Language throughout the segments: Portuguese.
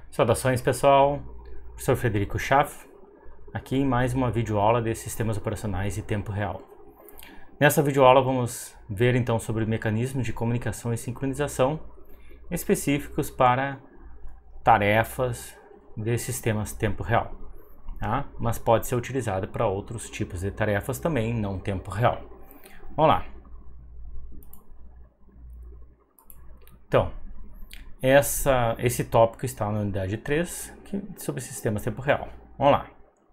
Saudações pessoal, professor Frederico Schaff, aqui em mais uma videoaula de sistemas operacionais em tempo real. Nessa videoaula vamos ver então sobre mecanismos de comunicação e sincronização específicos para tarefas de sistemas tempo real, tá? Mas pode ser utilizado para outros tipos de tarefas também, não tempo real. Vamos lá. Então, esse tópico está na unidade 3, sobre sistemas tempo real. Vamos lá.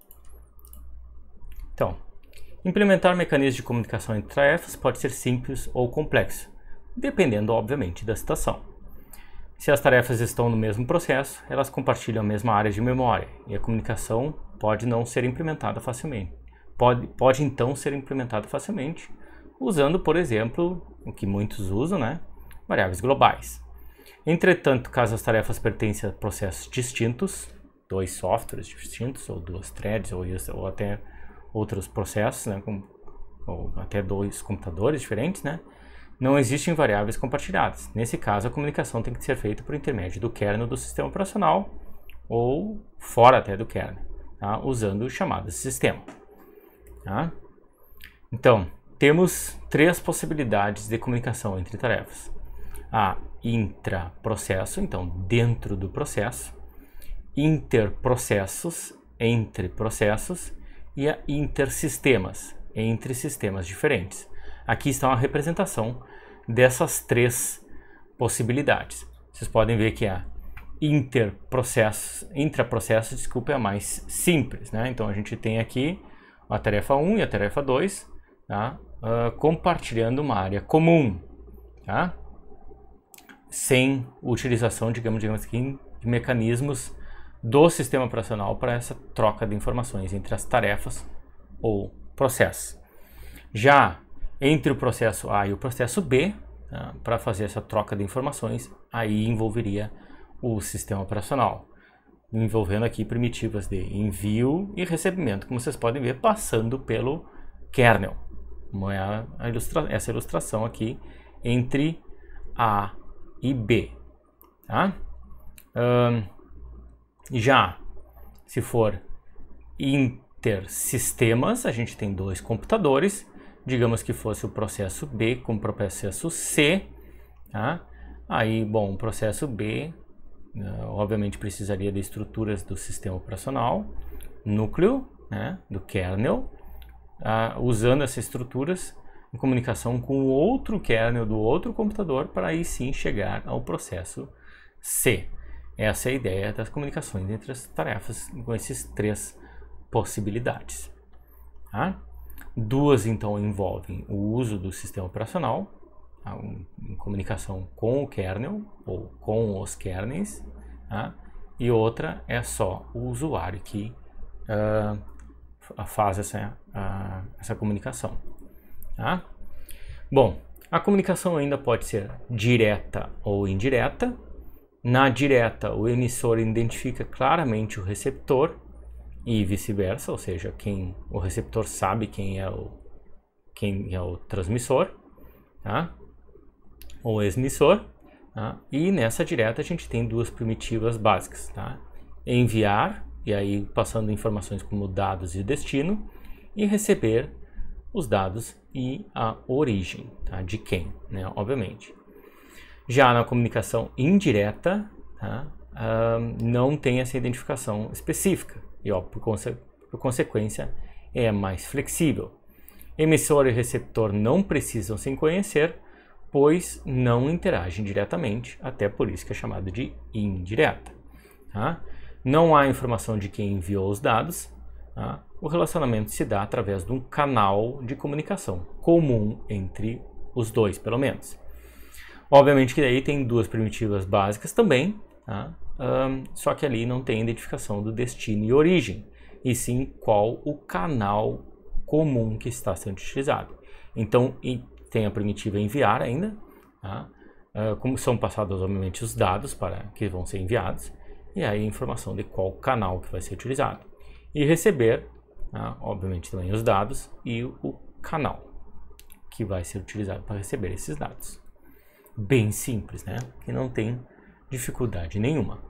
Então, implementar mecanismos de comunicação entre tarefas pode ser simples ou complexo, dependendo, obviamente, da situação. Se as tarefas estão no mesmo processo, elas compartilham a mesma área de memória e a comunicação pode não ser implementada facilmente. Pode então ser implementada facilmente, usando, por exemplo, o que muitos usam, né? Variáveis globais. Entretanto, caso as tarefas pertencem a processos distintos, dois softwares distintos, ou duas threads, ou até outros processos, né, ou até dois computadores diferentes, né, não existem variáveis compartilhadas. Nesse caso, a comunicação tem que ser feita por intermédio do kernel do sistema operacional ou fora até do kernel, tá, usando chamadas de sistema. Tá? Então, temos três possibilidades de comunicação entre tarefas. A intraprocesso, então dentro do processo, interprocessos, entre processos, e a intersistemas, entre sistemas diferentes. Aqui está uma representação dessas três possibilidades. Vocês podem ver que a intraprocesso, desculpa, é a mais simples, né? Então a gente tem aqui a tarefa 1 e a tarefa 2, tá? Compartilhando uma área comum, tá? Sem utilização, digamos aqui, de mecanismos do sistema operacional para essa troca de informações entre as tarefas ou processos. Já entre o processo A e o processo B, tá, para fazer essa troca de informações, aí envolveria o sistema operacional, envolvendo aqui primitivas de envio e recebimento, como vocês podem ver, passando pelo kernel, como é essa ilustração aqui entre A e B, tá? Já se for intersistemas, a gente tem dois computadores, digamos que fosse o processo B com o processo C, tá? Aí, bom, o processo B obviamente precisaria de estruturas do sistema operacional, núcleo, né, do kernel, usando essas estruturas em comunicação com o outro kernel do outro computador para aí sim chegar ao processo C. Essa é a ideia das comunicações entre as tarefas com essas três possibilidades. Tá? Duas então envolvem o uso do sistema operacional, tá? Em comunicação com o kernel ou com os kernels, tá? E outra é só o usuário que faz essa comunicação. Tá? Bom, a comunicação ainda pode ser direta ou indireta. Na direta, o emissor identifica claramente o receptor e vice-versa, ou seja, o receptor sabe quem é o transmissor, tá? Ou emissor. Tá? E nessa direta a gente tem duas primitivas básicas, tá? Enviar, e aí passando informações como dados e destino, e receber os dados e a origem, tá? De quem, né? Obviamente. Já na comunicação indireta, tá? Não tem essa identificação específica e, ó, por consequência, é mais flexível. Emissor e receptor não precisam se conhecer, pois não interagem diretamente, até por isso que é chamado de indireta. Tá? Não há informação de quem enviou os dados. Tá? O relacionamento se dá através de um canal de comunicação comum entre os dois, pelo menos. Obviamente que daí tem duas primitivas básicas também, tá? Só que ali não tem identificação do destino e origem, e sim qual o canal comum que está sendo utilizado. Então tem a primitiva enviar ainda, tá? Como são passados obviamente os dados que vão ser enviados, e aí a informação de qual canal que vai ser utilizado. E receber, tá? Obviamente também os dados e o canal que vai ser utilizado para receber esses dados. Bem simples, né? Que não tem dificuldade nenhuma.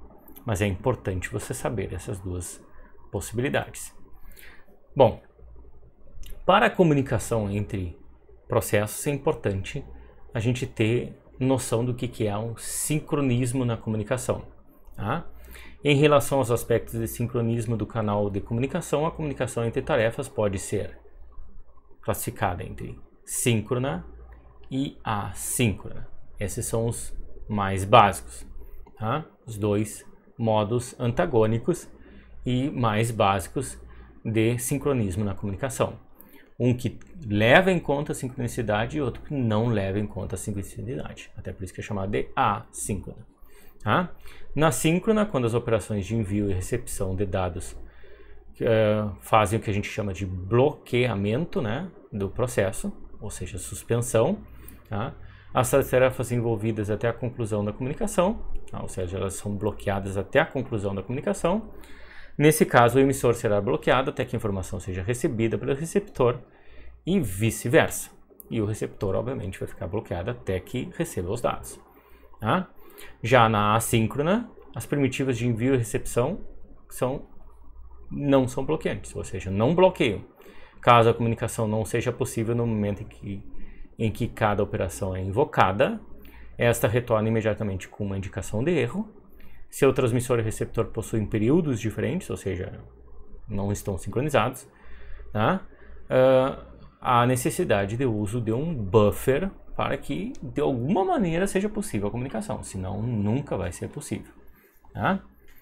Mas é importante você saber essas duas possibilidades. Bom, para a comunicação entre processos é importante a gente ter noção do que é um sincronismo na comunicação. Tá? Em relação aos aspectos de sincronismo do canal de comunicação, a comunicação entre tarefas pode ser classificada entre síncrona e assíncrona. Esses são os mais básicos. Tá? Os dois modos antagônicos e mais básicos de sincronismo na comunicação. Um que leva em conta a sincronicidade e outro que não leva em conta a sincronicidade. Até por isso que é chamado de assíncrona. Tá? Na síncrona, quando as operações de envio e recepção de dados fazem o que a gente chama de bloqueamento, né, do processo, ou seja, suspensão, tá? As tarefas envolvidas até a conclusão da comunicação, tá? Ou seja, elas são bloqueadas até a conclusão da comunicação. Nesse caso, o emissor será bloqueado até que a informação seja recebida pelo receptor e vice-versa. E o receptor, obviamente, vai ficar bloqueado até que receba os dados. Tá? Já na assíncrona, as primitivas de envio e recepção não são bloqueantes, ou seja, não bloqueiam. Caso a comunicação não seja possível no momento em que cada operação é invocada, esta retorna imediatamente com uma indicação de erro. Se o transmissor e o receptor possuem períodos diferentes, ou seja, não estão sincronizados, tá? Há necessidade de uso de um buffer para que, de alguma maneira, seja possível a comunicação, senão nunca vai ser possível. Tá?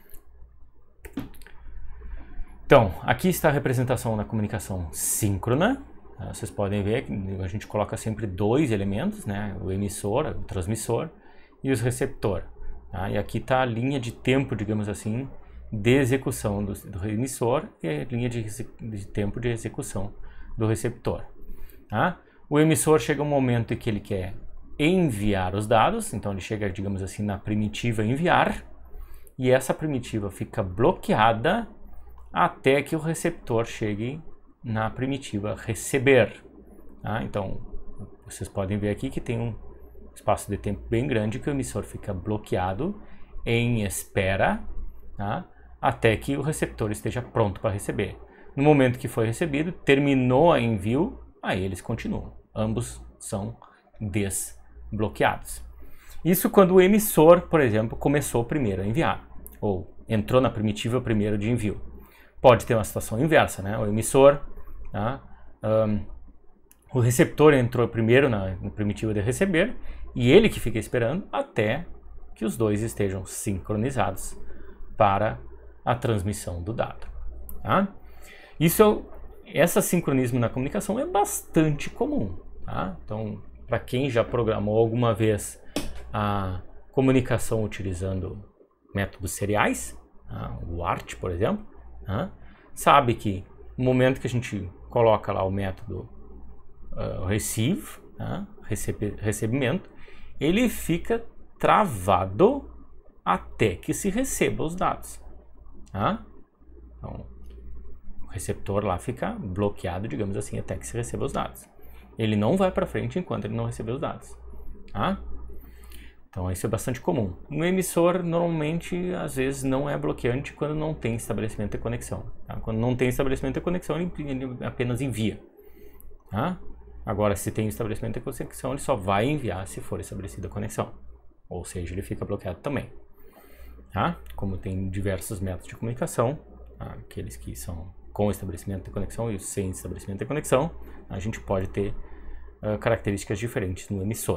Então, aqui está a representação da comunicação síncrona. Tá? Vocês podem ver que a gente coloca sempre dois elementos, né? O emissor, o transmissor e o receptor. Tá? E aqui está a linha de tempo, digamos assim, de execução do emissor e a linha de tempo de execução do receptor. Tá? O emissor chega um momento em que ele quer enviar os dados, então ele chega, digamos assim, na primitiva enviar, e essa primitiva fica bloqueada até que o receptor chegue na primitiva receber. Tá? Então, vocês podem ver aqui que tem um espaço de tempo bem grande que o emissor fica bloqueado em espera, tá? Até que o receptor esteja pronto para receber. No momento que foi recebido, terminou o envio, aí eles continuam. Ambos são desbloqueados. Isso quando o emissor, por exemplo, começou primeiro a enviar, ou entrou na primitiva primeiro de envio. Pode ter uma situação inversa, né? O emissor, tá? O receptor entrou primeiro na primitiva de receber e ele que fica esperando até que os dois estejam sincronizados para a transmissão do dado. Tá? Esse sincronismo na comunicação é bastante comum. Tá? Então, para quem já programou alguma vez a comunicação utilizando métodos seriais, tá? O ART, por exemplo, tá? Sabe que no momento que a gente coloca lá o método receive, tá? Recebimento, ele fica travado até que se receba os dados. Tá? Então, o receptor lá fica bloqueado, digamos assim, até que se receba os dados. Ele não vai para frente enquanto ele não receber os dados. Tá? Então isso é bastante comum. No emissor, normalmente, às vezes não é bloqueante quando não tem estabelecimento de conexão. Tá? Quando não tem estabelecimento de conexão, ele apenas envia. Tá? Agora, se tem estabelecimento de conexão, ele só vai enviar se for estabelecida a conexão. Ou seja, ele fica bloqueado também. Tá? Como tem diversos métodos de comunicação, tá? Aqueles que são com estabelecimento de conexão e os sem estabelecimento de conexão, a gente pode ter características diferentes no emissor.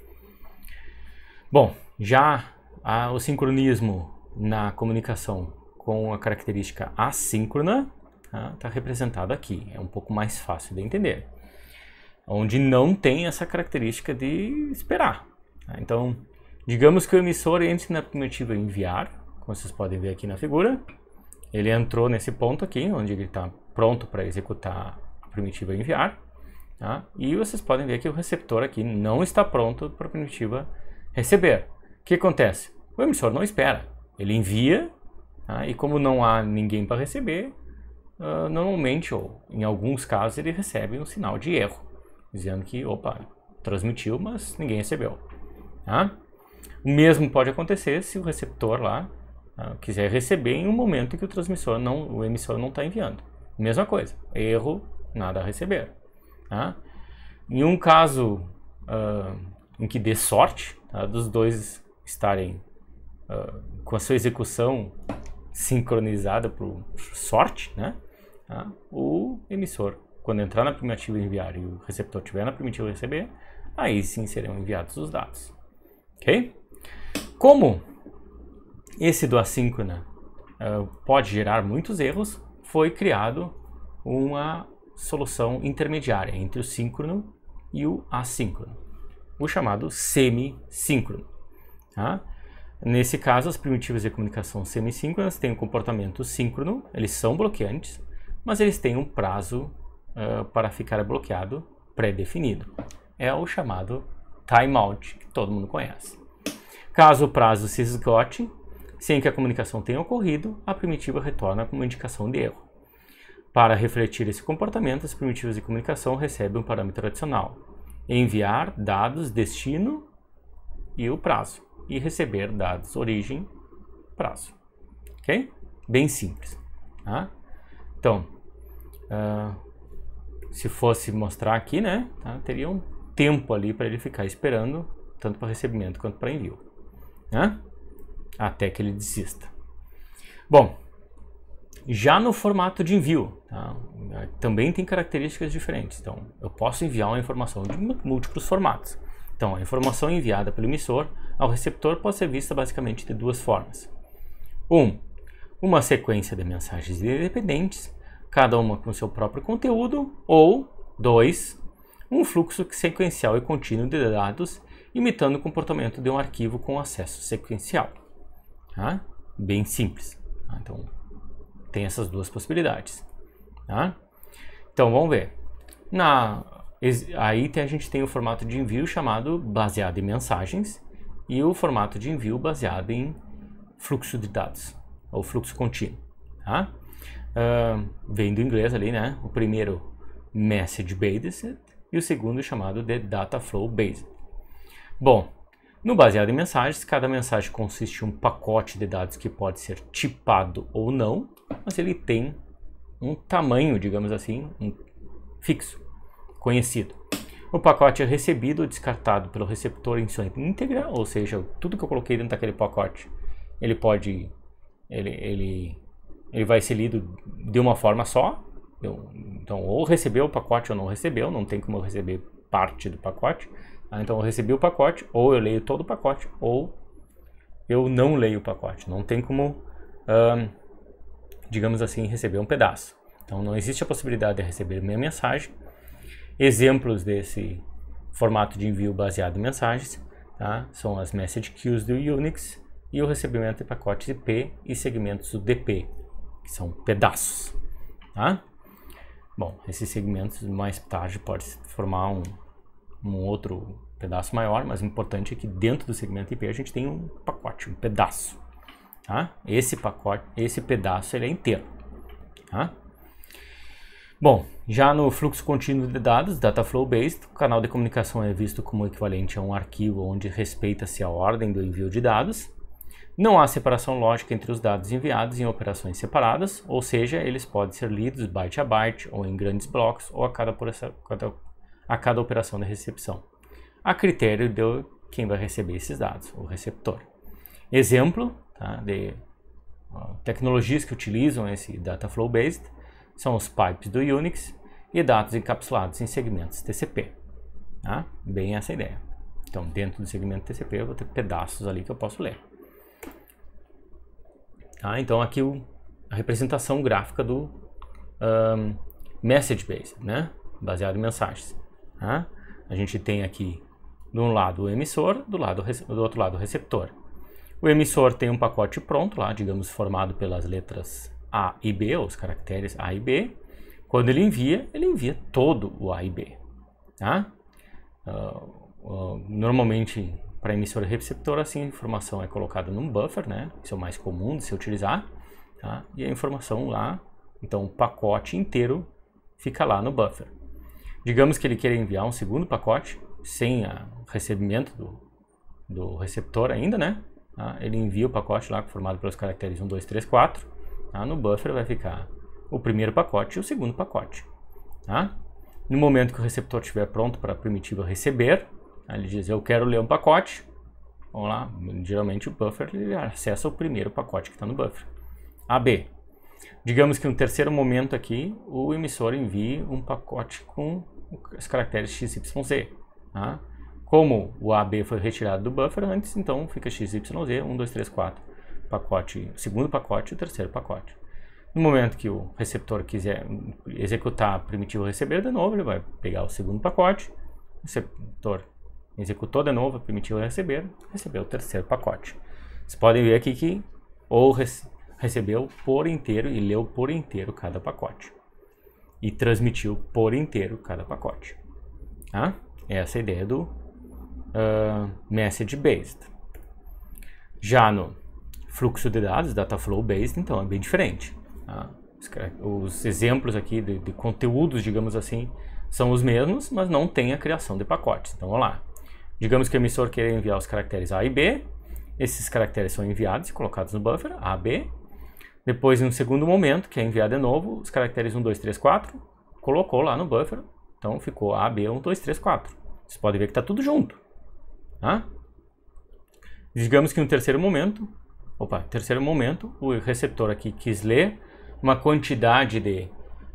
Bom, já o sincronismo na comunicação com a característica assíncrona está representado aqui. É um pouco mais fácil de entender. Onde não tem essa característica de esperar. Tá? Então, digamos que o emissor entre na primitiva enviar, como vocês podem ver aqui na figura. Ele entrou nesse ponto aqui, onde ele está pronto para executar a primitiva enviar. Tá? E vocês podem ver que o receptor aqui não está pronto para a primitiva receber. O que acontece? O emissor não espera. Ele envia, tá? E como não há ninguém para receber, normalmente, ou em alguns casos, ele recebe um sinal de erro, dizendo que, opa, transmitiu, mas ninguém recebeu. Tá? O mesmo pode acontecer se o receptor lá quiser receber em um momento em que o emissor não está enviando. Mesma coisa, erro, nada a receber. Tá? Em um caso em que dê sorte, dos dois estarem com a sua execução sincronizada por sorte, né? O emissor, quando entrar na primitiva enviar e o receptor estiver na primitiva receber, aí sim serão enviados os dados. Ok? Como esse do assíncrona pode gerar muitos erros, foi criado uma solução intermediária entre o síncrono e o assíncrono, o chamado semissíncrono. Tá? Nesse caso, as primitivas de comunicação semissíncronas têm um comportamento síncrono, eles são bloqueantes, mas eles têm um prazo para ficar bloqueado pré-definido. É o chamado timeout, que todo mundo conhece. Caso o prazo se esgote, sem que a comunicação tenha ocorrido, a primitiva retorna com uma indicação de erro. Para refletir esse comportamento, as primitivas de comunicação recebem um parâmetro adicional: enviar dados destino e o prazo, e receber dados origem, prazo. Ok? Bem simples. Tá? Então, se fosse mostrar aqui, né, teria um tempo ali para ele ficar esperando, tanto para recebimento quanto para envio, né? Até que ele desista. Bom, já no formato de envio, também tem características diferentes. Então, eu posso enviar uma informação de múltiplos formatos. Então, a informação enviada pelo emissor ao receptor pode ser vista basicamente de duas formas. Uma sequência de mensagens independentes, cada uma com seu próprio conteúdo, ou 2, um fluxo sequencial e contínuo de dados imitando o comportamento de um arquivo com acesso sequencial. Tá? Bem simples. Então, tem essas duas possibilidades. Tá? Então, vamos ver. Aí a gente tem o formato de envio chamado baseado em mensagens e o formato de envio baseado em fluxo de dados, ou fluxo contínuo. Tá? Vem do inglês ali, né? O primeiro, message based, e o segundo chamado de data flow based. Bom, no baseado em mensagens, cada mensagem consiste em um pacote de dados que pode ser tipado ou não, mas ele tem um tamanho, digamos assim, fixo, conhecido. O pacote é recebido ou descartado pelo receptor em sua íntegra, ou seja, tudo que eu coloquei dentro daquele pacote, ele vai ser lido de uma forma só. Então, ou recebeu o pacote ou não recebeu, não tem como eu receber parte do pacote. Então, eu recebi o pacote, ou eu leio todo o pacote, ou eu não leio o pacote. Não tem como, digamos assim, receber um pedaço. Então, não existe a possibilidade de receber minha mensagem. Exemplos desse formato de envio baseado em mensagens, tá? São as message queues do Unix e o recebimento de pacotes IP e segmentos do DP, que são pedaços. Tá? Bom, esses segmentos mais tarde podem formar um outro pedaço maior, mas o importante é que dentro do segmento IP a gente tem um pacote, um pedaço. Tá? Esse pedaço ele é inteiro. Tá? Bom, já no fluxo contínuo de dados, data flow based, o canal de comunicação é visto como equivalente a um arquivo onde respeita-se a ordem do envio de dados. Não há separação lógica entre os dados enviados em operações separadas, ou seja, eles podem ser lidos byte a byte ou em grandes blocos ou a cada operação de recepção, a critério de quem vai receber esses dados, o receptor. Exemplo de tecnologias que utilizam esse data flow based são os pipes do Unix e dados encapsulados em segmentos TCP. Tá? Bem essa ideia. Então, dentro do segmento TCP eu vou ter pedaços ali que eu posso ler. Tá? Então, aqui a representação gráfica do message based, né? Baseado em mensagens. Tá? A gente tem aqui, de um lado, o emissor, do outro lado, o receptor. O emissor tem um pacote pronto lá, digamos, formado pelas letras A e B, ou os caracteres A e B. Quando ele envia todo o A e B. Tá? Normalmente, para emissor e receptor, assim, a informação é colocada num buffer, né? Isso é o mais comum de se utilizar. Tá? E a informação lá, então o pacote inteiro fica lá no buffer. Digamos que ele queira enviar um segundo pacote, sem o recebimento do receptor ainda, né? tá? Ele envia o pacote lá formado pelos caracteres 1, 2, 3, 4. Tá? No buffer vai ficar o primeiro pacote e o segundo pacote. Tá? No momento que o receptor estiver pronto para a primitiva receber, ele diz, eu quero ler um pacote. Vamos lá, geralmente o buffer ele acessa o primeiro pacote que está no buffer. AB. Digamos que no terceiro momento aqui, o emissor envie um pacote com os caracteres XYZ. Tá? Como o AB foi retirado do buffer antes, então fica XYZ, 1, 2, 3, 4. Pacote, o segundo pacote e o terceiro pacote. No momento que o receptor quiser executar a primitiva receber de novo, ele vai pegar o segundo pacote, o receptor executou de novo a primitiva receber, recebeu o terceiro pacote. Vocês podem ver aqui que ou recebeu por inteiro e leu por inteiro cada pacote. E transmitiu por inteiro cada pacote. Tá? Essa é a ideia do Message Based. Já no fluxo de dados, Data Flow Based, então é bem diferente. Tá? Os exemplos aqui de conteúdos, digamos assim, são os mesmos, mas não tem a criação de pacotes. Então, vamos lá. Digamos que o emissor queira enviar os caracteres A e B. Esses caracteres são enviados e colocados no buffer, A, B. Depois, em um segundo momento, que é enviado de novo, os caracteres 1, 2, 3, 4, colocou lá no buffer. Então, ficou A, B, 1, 2, 3, 4. Vocês podem ver que está tudo junto. Tá? Digamos que no terceiro momento, o receptor aqui quis ler uma quantidade de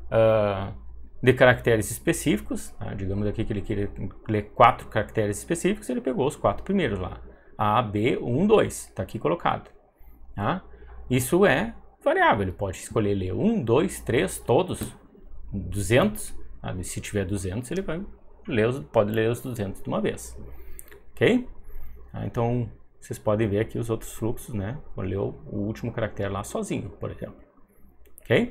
caracteres específicos. Tá? Digamos aqui que ele queria ler 4 caracteres específicos, ele pegou os 4 primeiros lá. A, B, 1, 2, está aqui colocado. Tá? Isso é variável, ele pode escolher ler 1, 2, 3, todos, 200. Tá? Se tiver 200, ele pode ler os 200 de uma vez. Ok? Tá? Então, vocês podem ver aqui os outros fluxos, né? Leu o último caractere lá sozinho, por exemplo. Ok?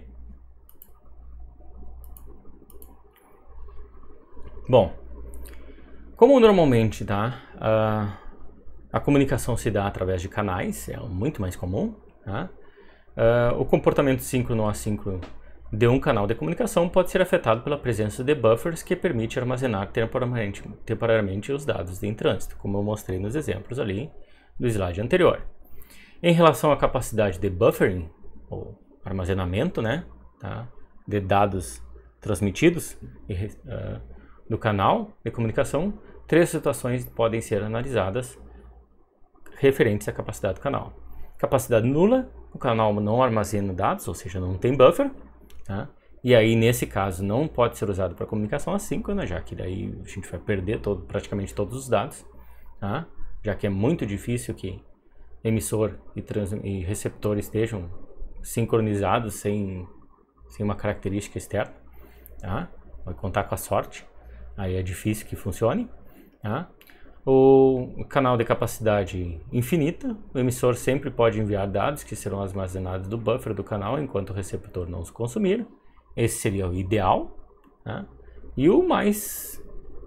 Bom, como normalmente tá, a comunicação se dá através de canais, é muito mais comum. Tá? O comportamento síncrono ou assíncrono de um canal de comunicação pode ser afetado pela presença de buffers que permite armazenar temporariamente os dados em trânsito, como eu mostrei nos exemplos ali do slide anterior. Em relação à capacidade de buffering, ou armazenamento, né, tá, de dados transmitidos do canal de comunicação, 3 situações podem ser analisadas referentes à capacidade do canal. Capacidade nula, o canal não armazena dados, ou seja, não tem buffer. Tá? E aí, nesse caso, não pode ser usado para comunicação assíncrona, já que daí a gente vai perder praticamente todos os dados. Tá? Já que é muito difícil que emissor e receptor estejam sincronizados sem uma característica externa. Tá? Vai contar com a sorte, aí é difícil que funcione. Tá? O canal de capacidade infinita, o emissor sempre pode enviar dados que serão armazenados do buffer do canal enquanto o receptor não os consumir. Esse seria o ideal. Tá? E o mais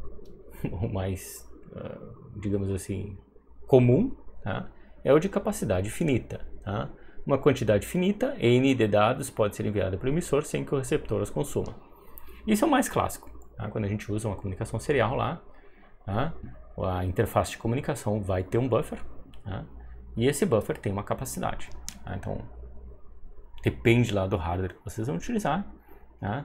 digamos assim, comum, tá? É o de capacidade finita. Tá? Uma quantidade finita, N de dados, pode ser enviada para o emissor sem que o receptor os consuma. Isso é o mais clássico. Tá? Quando a gente usa uma comunicação serial lá, tá? A interface de comunicação vai ter um buffer, tá? E esse buffer tem uma capacidade. Tá? Então, depende lá do hardware que vocês vão utilizar. Tá?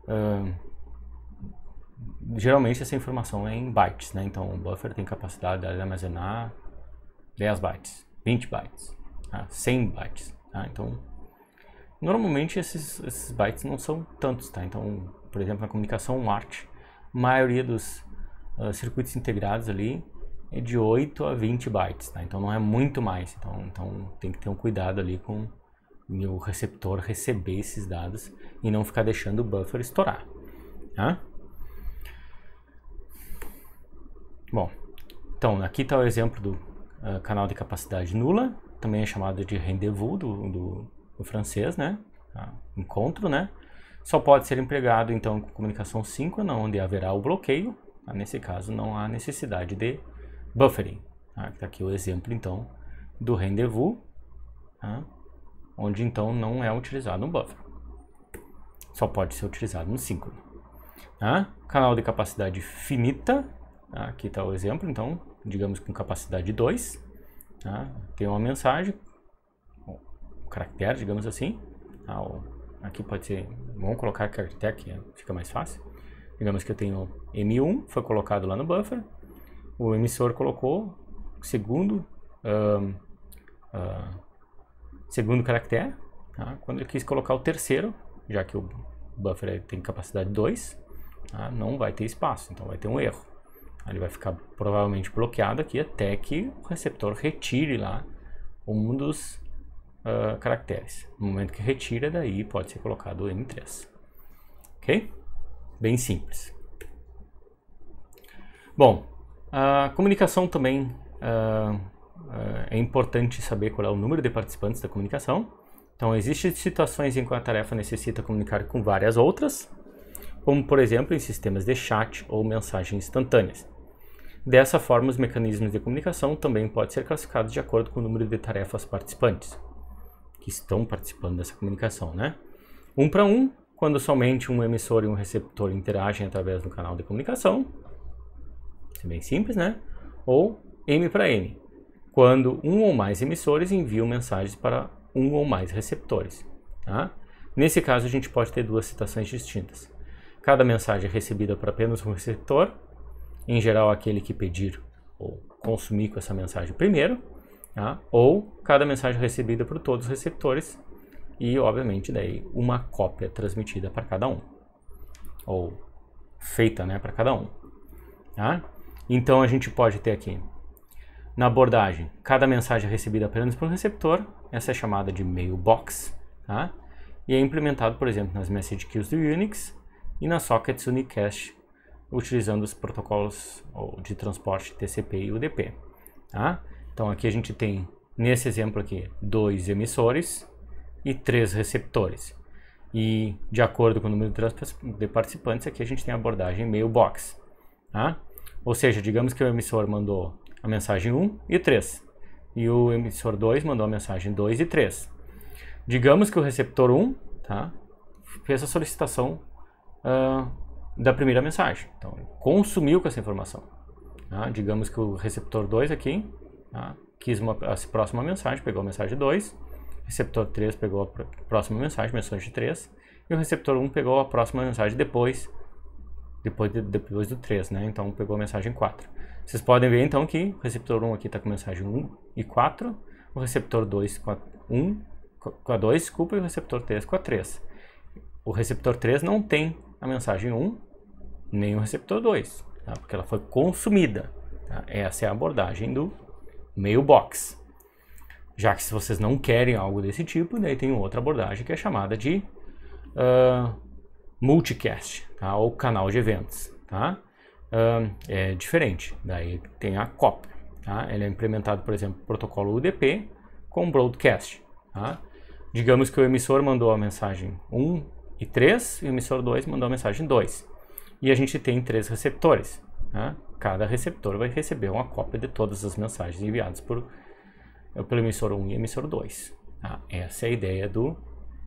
Geralmente essa informação é em bytes, né? Então o buffer tem capacidade de armazenar 10 bytes, 20 bytes, tá? 100 bytes. Tá? Então, normalmente esses bytes não são tantos. Tá? Então, por exemplo, na comunicação WART, a maioria dos circuitos integrados ali é de 8 a 20 bytes, tá? Então não é muito mais, então tem que ter um cuidado ali com o receptor receber esses dados e não ficar deixando o buffer estourar, tá? Bom, então aqui está o exemplo do canal de capacidade nula, também é chamado de rendezvous do francês, né? Tá? Encontro, né? Só pode ser empregado então com comunicação síncrona, onde haverá o bloqueio. Nesse caso, não há necessidade de buffering. Tá? Tá aqui o exemplo, então, do rendezvous, tá? Onde, então, não é utilizado um buffer. Só pode ser utilizado no síncrono. Tá? Canal de capacidade finita. Tá? Aqui está o exemplo, então, digamos com capacidade 2. tá? Tem uma mensagem, um caractere, digamos assim. Aqui pode ser, vamos colocar caractere que fica mais fácil. Digamos que eu tenho M1, foi colocado lá no buffer. O emissor colocou segundo caractere. Tá? Quando ele quis colocar o terceiro, já que o buffer tem capacidade 2, tá? Não vai ter espaço, então vai ter um erro. Ele vai ficar provavelmente bloqueado aqui até que o receptor retire lá um dos caracteres. No momento que retira, daí pode ser colocado o M3. Ok? Bem simples. Bom, a comunicação também é importante saber qual é o número de participantes da comunicação. Então, existem situações em que a tarefa necessita comunicar com várias outras, como, por exemplo, em sistemas de chat ou mensagens instantâneas. Dessa forma, os mecanismos de comunicação também podem ser classificados de acordo com o número de tarefas participantes que estão participando dessa comunicação, né? 1 para 1, quando somente um emissor e um receptor interagem através do canal de comunicação. Isso é bem simples, né? Ou M para N, quando um ou mais emissores enviam mensagens para um ou mais receptores. Tá? Nesse caso, a gente pode ter duas situações distintas. Cada mensagem é recebida por apenas um receptor, em geral aquele que pedir ou consumir com essa mensagem primeiro, tá? Ou cada mensagem é recebida por todos os receptores e, obviamente, daí uma cópia transmitida para cada um, ou feita, né, para cada um. Tá? Então a gente pode ter aqui, na abordagem, cada mensagem é recebida apenas por um receptor, essa é chamada de mailbox, tá? E é implementado, por exemplo, nas message queues do Unix e nas sockets unicast, utilizando os protocolos de transporte TCP e UDP. Tá? Então aqui a gente tem, nesse exemplo aqui, 2 emissores e 3 receptores. E de acordo com o número de participantes, aqui a gente tem a abordagem mailbox. Tá? Ou seja, digamos que o emissor mandou a mensagem 1 e 3. E o emissor 2 mandou a mensagem 2 e 3. Digamos que o receptor 1, tá, fez a solicitação da primeira mensagem. Então, ele consumiu com essa informação. Tá? Digamos que o receptor 2 aqui, tá, quis a próxima mensagem, pegou a mensagem 2. Receptor 3 pegou a próxima mensagem 3. E o receptor 1 pegou a próxima mensagem depois do 3, né? Então, pegou a mensagem 4. Vocês podem ver, então, que o receptor 1 aqui está com a mensagem 1 e 4. O receptor 2 com a 2, desculpa, e o receptor 3 com a 3. O receptor 3 não tem a mensagem 1, nem o receptor 2, tá? Porque ela foi consumida. Tá? Essa é a abordagem do mailbox. Já que se vocês não querem algo desse tipo, daí tem outra abordagem que é chamada de multicast, tá? Ou canal de eventos. Tá? É diferente, daí tem a cópia. Tá? Ele é implementado, por exemplo, protocolo UDP com broadcast. Tá? Digamos que o emissor mandou a mensagem 1 e 3 e o emissor 2 mandou a mensagem 2. E a gente tem 3 receptores. Tá? Cada receptor vai receber uma cópia de todas as mensagens enviadas pelo emissor 1 e emissor 2. Tá? Essa é a ideia do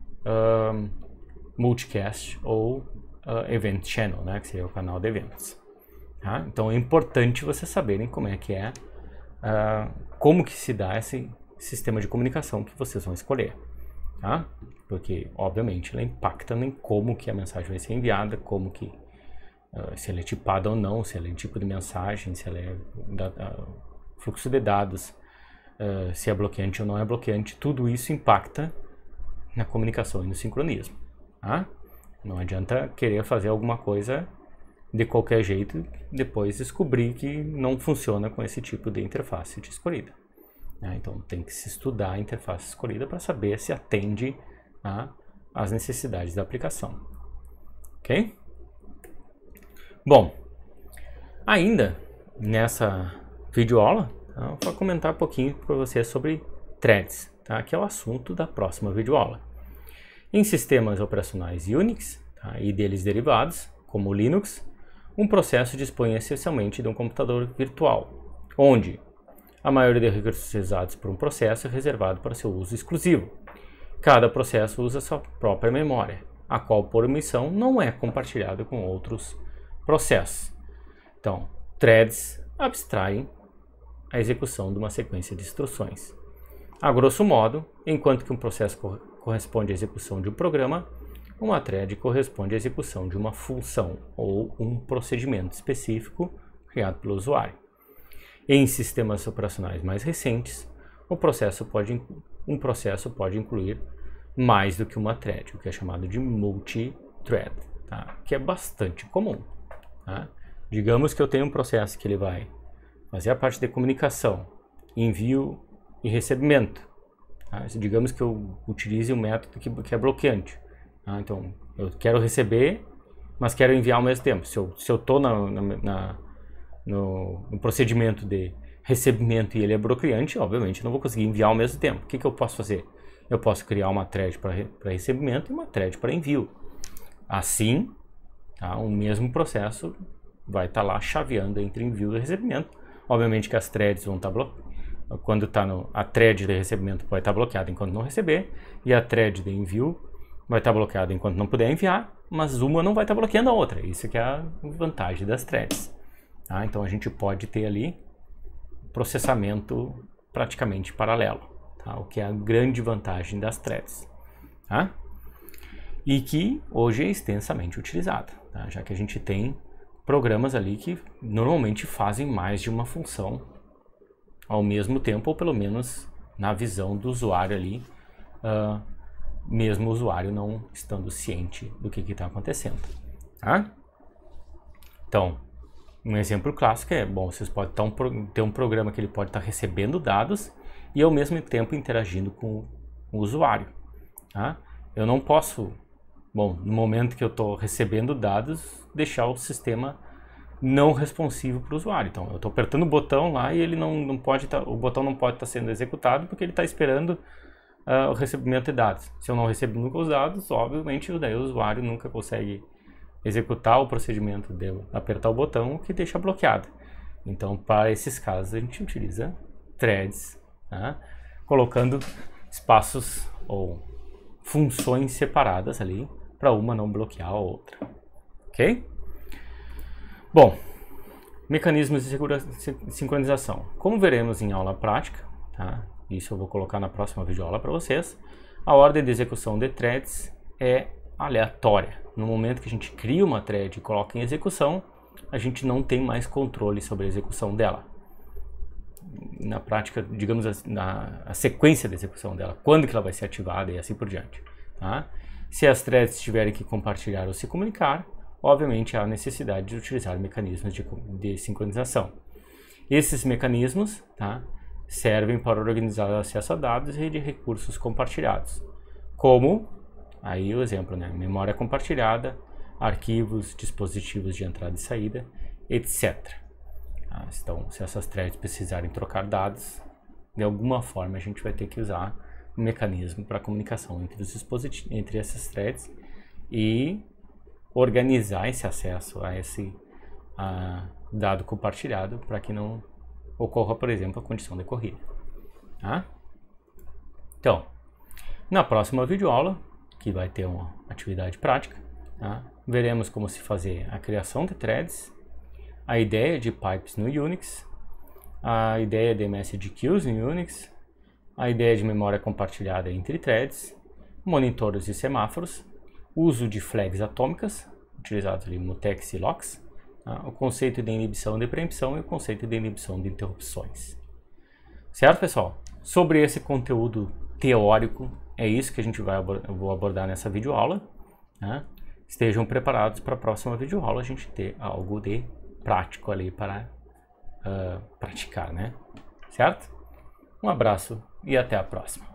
multicast ou event channel, né? Que seria o canal de eventos. Tá? Então é importante vocês saberem como é que é, como que se dá esse sistema de comunicação que vocês vão escolher. Tá? Porque, obviamente, ela impacta em como que a mensagem vai ser enviada, como que se ela é tipada ou não, se ela é tipo de mensagem, se ela é fluxo de dados, se é bloqueante ou não é bloqueante, tudo isso impacta na comunicação e no sincronismo. Tá? Não adianta querer fazer alguma coisa de qualquer jeito e depois descobrir que não funciona com esse tipo de interface escolhida. Então tem que se estudar a interface escolhida para saber se atende às necessidades da aplicação. Ok? Bom, ainda nessa videoaula, eu vou comentar um pouquinho para vocês sobre threads, tá? Que é o assunto da próxima videoaula. Em sistemas operacionais Unix, tá? E deles derivados, como o Linux, um processo dispõe essencialmente de um computador virtual, onde a maioria dos recursos utilizados por um processo é reservado para seu uso exclusivo. Cada processo usa sua própria memória, a qual por omissão não é compartilhada com outros processos. Então, threads abstraem a execução de uma sequência de instruções. A grosso modo, enquanto que um processo corresponde à execução de um programa, uma thread corresponde à execução de uma função ou um procedimento específico criado pelo usuário. Em sistemas operacionais mais recentes, um processo pode incluir mais do que uma thread, o que é chamado de multi-thread, tá? Que é bastante comum. Tá? Digamos que eu tenho um processo que ele vai fazer a parte de comunicação, envio e recebimento. Tá? Digamos que eu utilize um método que é bloqueante. Tá? Então, eu quero receber, mas quero enviar ao mesmo tempo. Se eu estou no procedimento de recebimento e ele é bloqueante, obviamente eu não vou conseguir enviar ao mesmo tempo. O que eu posso fazer? Eu posso criar uma thread para recebimento e uma thread para envio. Assim, tá, o mesmo processo vai estar lá chaveando entre envio e recebimento. Obviamente que as threads vão estar bloqueadas. Quando está a thread de recebimento vai estar bloqueada enquanto não receber, e a thread de envio vai estar bloqueada enquanto não puder enviar, mas uma não vai estar bloqueando a outra. Isso que é a vantagem das threads. Tá? Então a gente pode ter ali processamento praticamente paralelo, tá? O que é a grande vantagem das threads. Tá? E que hoje é extensamente utilizada, tá? Já que a gente tem programas ali que normalmente fazem mais de uma função ao mesmo tempo, ou pelo menos na visão do usuário ali, mesmo o usuário não estando ciente do que está acontecendo. Tá? Então, um exemplo clássico é, bom, vocês podem ter um programa que ele pode estar recebendo dados e ao mesmo tempo interagindo com o usuário. Tá? Eu não posso, bom, no momento que eu estou recebendo dados, deixar o sistema não responsivo para o usuário. Então, eu estou apertando o botão lá e ele não pode o botão não pode estar sendo executado porque ele está esperando o recebimento de dados. Se eu não recebo nunca os dados, obviamente daí o usuário nunca consegue executar o procedimento de apertar o botão, que deixa bloqueado. Então, para esses casos, a gente utiliza threads, tá? Colocando espaços ou funções separadas ali, para uma não bloquear a outra. Ok? Bom, mecanismos de sincronização. Como veremos em aula prática, tá? Isso eu vou colocar na próxima videoaula para vocês, a ordem de execução de threads é aleatória. No momento que a gente cria uma thread e coloca em execução, a gente não tem mais controle sobre a execução dela. Na prática, digamos assim, a sequência de execução dela, quando que ela vai ser ativada e assim por diante. Tá? Se as threads tiverem que compartilhar ou se comunicar, obviamente há necessidade de utilizar mecanismos de sincronização. Esses mecanismos, tá, servem para organizar o acesso a dados e de recursos compartilhados, como aí o exemplo, né? Memória compartilhada, arquivos, dispositivos de entrada e saída, etc. Então, se essas threads precisarem trocar dados, de alguma forma a gente vai ter que usar um mecanismo para comunicação entre os dispositivos, entre essas threads e organizar esse acesso a esse dado compartilhado para que não ocorra, por exemplo, a condição de corrida. Tá? Então, na próxima videoaula, que vai ter uma atividade prática, tá? Veremos como se fazer a criação de threads, a ideia de pipes no Unix, a ideia de message queues no Unix, a ideia de memória compartilhada entre threads, monitores e semáforos, uso de flags atômicas, utilizados ali mutex e locks, tá? O conceito de inibição de preempção e o conceito de inibição de interrupções. Certo, pessoal? Sobre esse conteúdo teórico, é isso que eu vou abordar nessa videoaula. Né? Estejam preparados para a próxima videoaula a gente ter algo de prático ali para praticar, né? Certo? Um abraço e até a próxima.